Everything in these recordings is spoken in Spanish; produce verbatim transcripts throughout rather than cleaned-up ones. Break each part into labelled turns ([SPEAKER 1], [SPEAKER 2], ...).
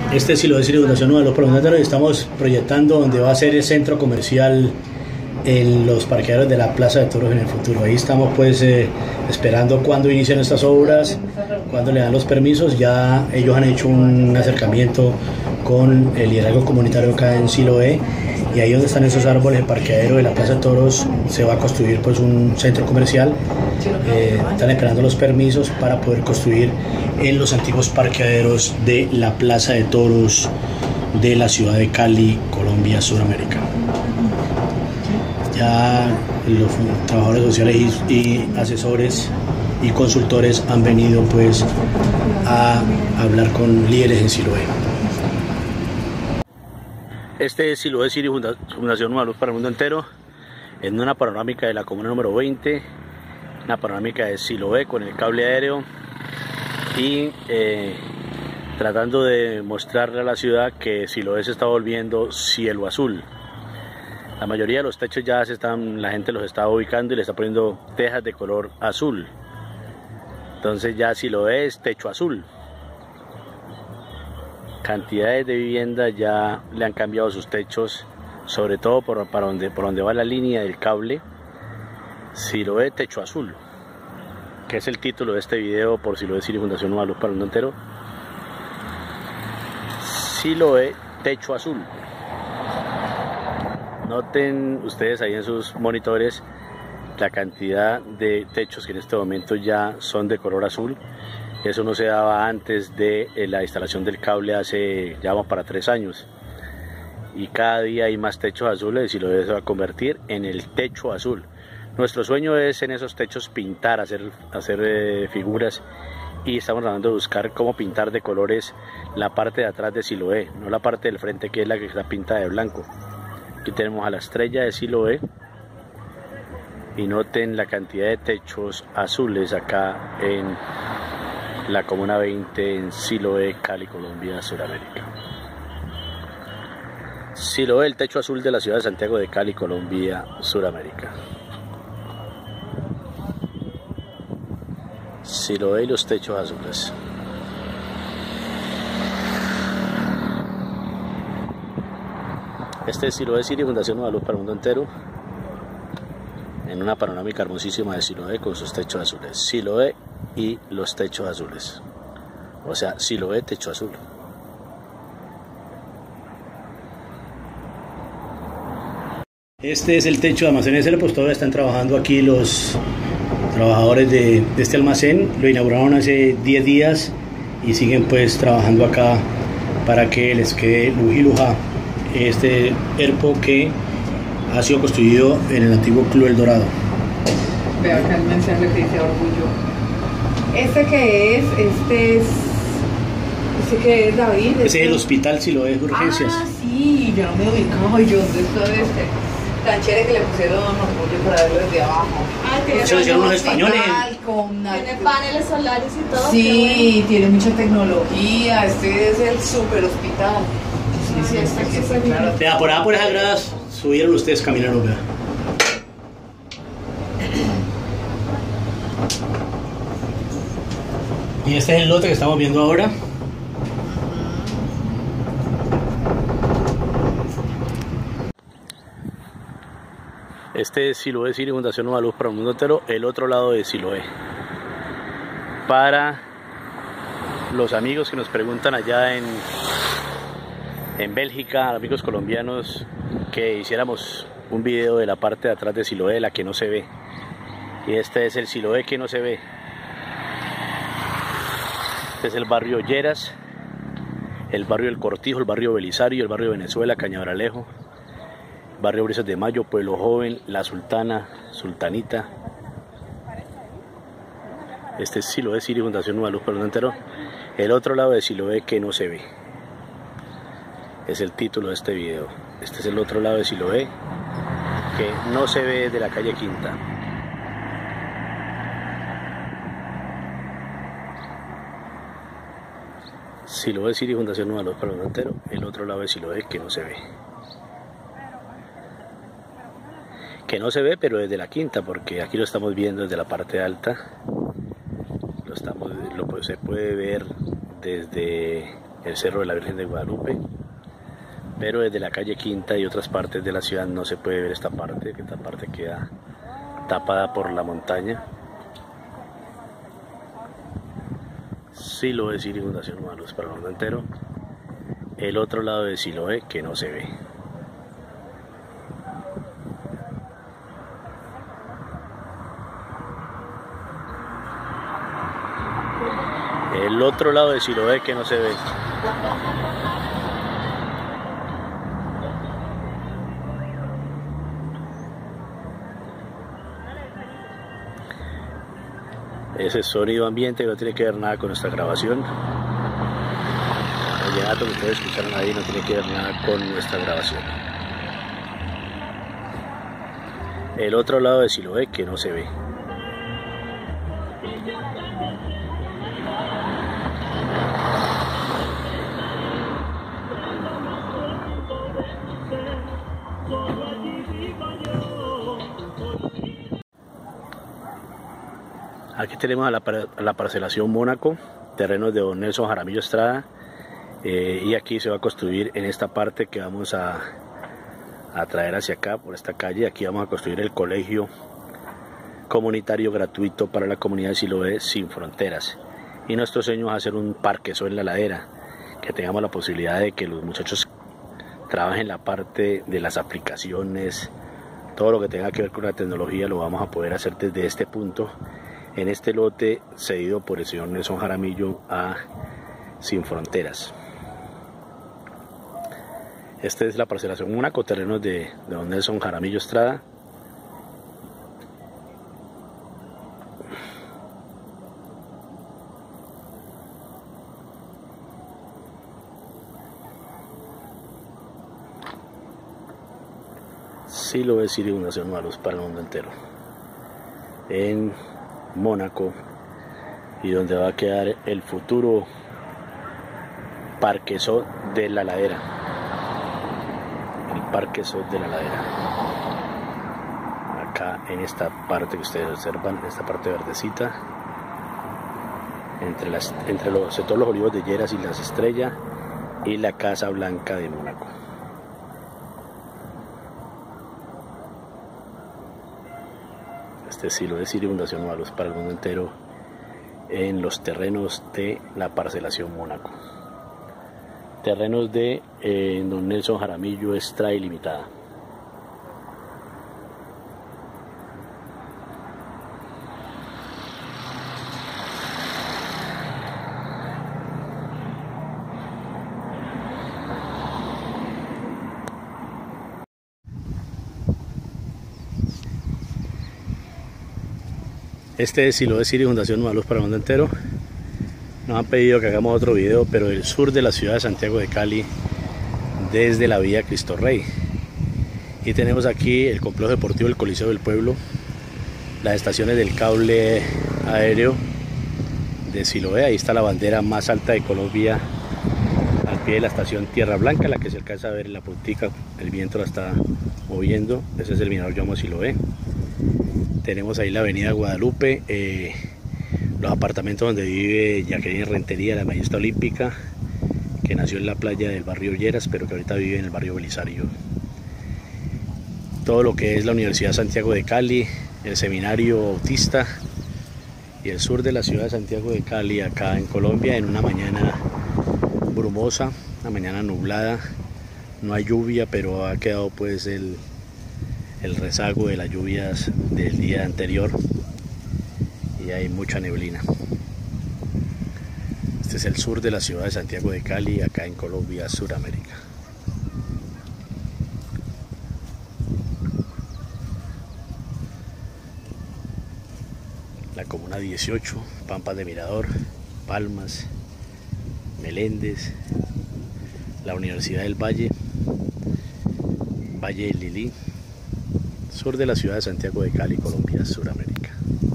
[SPEAKER 1] Este es Siloé City Fundación Nueva Luz para Montero y estamos proyectando donde va a ser el centro comercial en los parqueaderos de la Plaza de Toros en el futuro. Ahí estamos pues eh, esperando cuando inician estas obras, cuando le dan los permisos. Ya ellos han hecho un acercamiento con el liderazgo comunitario acá en Siloé, y ahí donde están esos árboles, el parqueadero de la Plaza de Toros, se va a construir pues un centro comercial. Eh, están esperando los permisos para poder construir en los antiguos parqueaderos de la Plaza de Toros de la ciudad de Cali, Colombia, Sudamérica. Ya los trabajadores sociales y, y asesores y consultores han venido pues a hablar con líderes en Siloé. Este es Siloé City Fundación Nueva Luz para el Mundo Entero, en una panorámica de la comuna número veinte, una panorámica de Siloé con el cable aéreo y eh, tratando de mostrarle a la ciudad que Siloé se está volviendo cielo azul. La mayoría de los techos ya se están, la gente los está ubicando y le está poniendo tejas de color azul. Entonces ya Siloé es techo azul. Cantidades de viviendas ya le han cambiado sus techos, sobre todo por, para donde, por donde va la línea del cable. Siloé techo azul, que es el título de este video por Siloé City Fundación Nueva Luz para el Mundo Entero. Siloé techo azul. Noten ustedes ahí en sus monitores la cantidad de techos que en este momento ya son de color azul. Eso no se daba antes de la instalación del cable, hace ya vamos para tres años. Y cada día hay más techos azules y Siloé se va a convertir en el techo azul. Nuestro sueño es en esos techos pintar, hacer, hacer eh, figuras, y estamos tratando de buscar cómo pintar de colores la parte de atrás de Siloé, no la parte del frente que es la que está pintada de blanco. Aquí tenemos a la estrella de Siloé y noten la cantidad de techos azules acá en la comuna veinte en Siloé, Cali, Colombia, Sudamérica. Siloé, el techo azul de la ciudad de Santiago de Cali, Colombia, Sudamérica. Siloé y los techos azules. Este es Siloé City Fundación Nueva Luz para el Mundo Entero, en una panorámica hermosísima de Siloé con sus techos azules. Siloé y los techos azules, o sea, Siloé techo azul. Este es el techo de almacén S L, pues todavía están trabajando aquí los trabajadores de, de este almacén. Lo inauguraron hace diez días y siguen pues trabajando acá para que les quede lujiluja este herpo que ha sido construido en el antiguo Club El Dorado.
[SPEAKER 2] Veo acá el mensaje que dice orgullo. ¿Este qué es? Este es... ¿Este qué es, David?
[SPEAKER 1] Ese es el hospital Siloé de Urgencias.
[SPEAKER 2] Ah, sí, yo no me ubicaba. Yo, ¿dónde está este? Tan chévere que le pusieron orgullo para verlo desde abajo.
[SPEAKER 3] Ah, tiene,
[SPEAKER 1] se lo hicieron los españoles.
[SPEAKER 2] Con
[SPEAKER 3] tiene paneles solares y todo.
[SPEAKER 2] Sí, tiene mucha tecnología. Este es el super hospital. Sí, sí, este que está claro.
[SPEAKER 1] Vea, por allá por esas gradas subieron ustedes caminando, vea. Y este es el lote que estamos viendo ahora. Este es Siloé City Fundación Nueva Luz para el Mundo Entero, el otro lado de Siloé. Para los amigos que nos preguntan allá en, en Bélgica, amigos colombianos, que hiciéramos un video de la parte de atrás de Siloé, la que no se ve. Y este es el Siloé que no se ve. Este es el barrio Lleras, el barrio El Cortijo, el barrio Belisario, el barrio Venezuela, Cañabaralejo, barrio Brisas de Mayo, Pueblo Joven, La Sultana, Sultanita. Este es Siloé City Fundación Nueva Luz para el Mundo Entero. El otro lado de Siloé que no se ve. Es el título de este video. Este es el otro lado de Siloé que no se ve de la calle Quinta. Siloé City Fundación Nueva Luz para el Mundo Entero. El otro lado de Siloé que no se ve. Que no se ve, pero desde la Quinta, porque aquí lo estamos viendo desde la parte alta. Lo estamos, lo, se puede ver desde el Cerro de la Virgen de Guadalupe, pero desde la calle Quinta y otras partes de la ciudad no se puede ver esta parte, que esta parte queda tapada por la montaña. Siloé, Siria, inundación, una luz para el mundo entero. El otro lado de Siloé que no se ve. El otro lado de Siloé que no se ve. Ese sonido ambiente no tiene que ver nada con nuestra grabación. El llanto que ustedes escucharon ahí no tiene que ver nada con nuestra grabación. El otro lado de Siloé que no se ve. Aquí tenemos a la, a la parcelación Mónaco, terrenos de don Nelson Jaramillo Estrada, eh, y aquí se va a construir en esta parte que vamos a, a traer hacia acá, por esta calle. Aquí vamos a construir el colegio comunitario gratuito para la comunidad de Siloé Sin Fronteras, y nuestro sueño es hacer un parquezón en la ladera, que tengamos la posibilidad de que los muchachos trabajen la parte de las aplicaciones, todo lo que tenga que ver con la tecnología lo vamos a poder hacer desde este punto, en este lote cedido por el señor Nelson Jaramillo a Sin Fronteras. Esta es la parcelación Mónaco, terrenos de, de don Nelson Jaramillo Estrada. Siloé, Siria, inundación, una luz para el mundo entero. En Mónaco, y donde va a quedar el futuro parquezón de la ladera, el parquezón de la ladera, acá en esta parte que ustedes observan, esta parte verdecita, entre, las, entre los, todos los olivos de Lleras y las Estrellas y la Casa Blanca de Mónaco. Este Siloé, Siria, inundación, una luz para el mundo entero en los terrenos de la parcelación Mónaco. Terrenos de eh, don Nelson Jaramillo Estrada Ilimitada. Este es Siloé, Siria, inundación, una luz para el mundo entero. Nos han pedido que hagamos otro video, pero del sur de la ciudad de Santiago de Cali, desde la vía Cristo Rey. Y tenemos aquí el complejo deportivo del Coliseo del Pueblo, las estaciones del cable aéreo de Siloé. Ahí está la bandera más alta de Colombia, al pie de la estación Tierra Blanca, la que se alcanza a ver en la puntica. El viento la está moviendo. Ese es el mirador Yomo Siloé. Tenemos ahí la avenida Guadalupe, eh, los apartamentos donde vive Jacqueline Rentería, la medallista olímpica, que nació en la playa del barrio Lleras, pero que ahorita vive en el barrio Belisario. Todo lo que es la Universidad Santiago de Cali, el Seminario Bautista y el sur de la ciudad de Santiago de Cali, acá en Colombia, en una mañana brumosa, una mañana nublada. No hay lluvia, pero ha quedado pues el... el rezago de las lluvias del día anterior y hay mucha neblina. Este es el sur de la ciudad de Santiago de Cali, acá en Colombia, Suramérica. La comuna dieciocho, Pampas de Mirador, Palmas, Meléndez, la Universidad del Valle, Valle del Lilí, sur de la ciudad de Santiago de Cali, Colombia, Suramérica.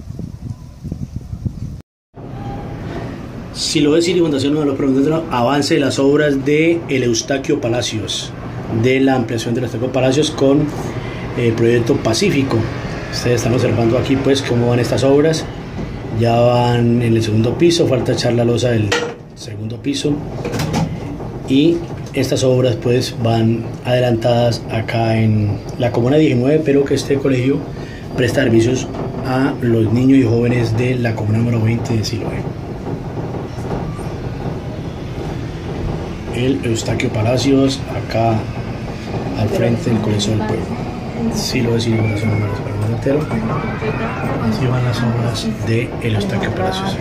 [SPEAKER 1] Siloé, Siria, inundación, uno de los preguntantes, avance de las obras de el Eustaquio Palacios, de la ampliación del Eustaquio Palacios con el proyecto Pacífico. Ustedes están observando aquí pues cómo van estas obras. Ya van en el segundo piso, falta echar la losa del segundo piso. y estas obras pues van adelantadas acá en la Comuna diecinueve, pero que este colegio presta servicios a los niños y jóvenes de la Comuna número veinte de Siloé. El Eustaquio Palacios, acá al frente del Colegio del Pueblo. Siloé, Siloé, Corazón número entero. Así van las obras de el Eustaquio Palacios.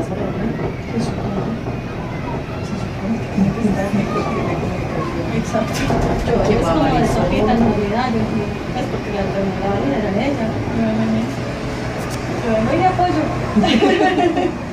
[SPEAKER 3] Exacto. Yo es como de sopita en Navidad, yo pues porque la enfermedad era ella. Yo vengo y apoyo.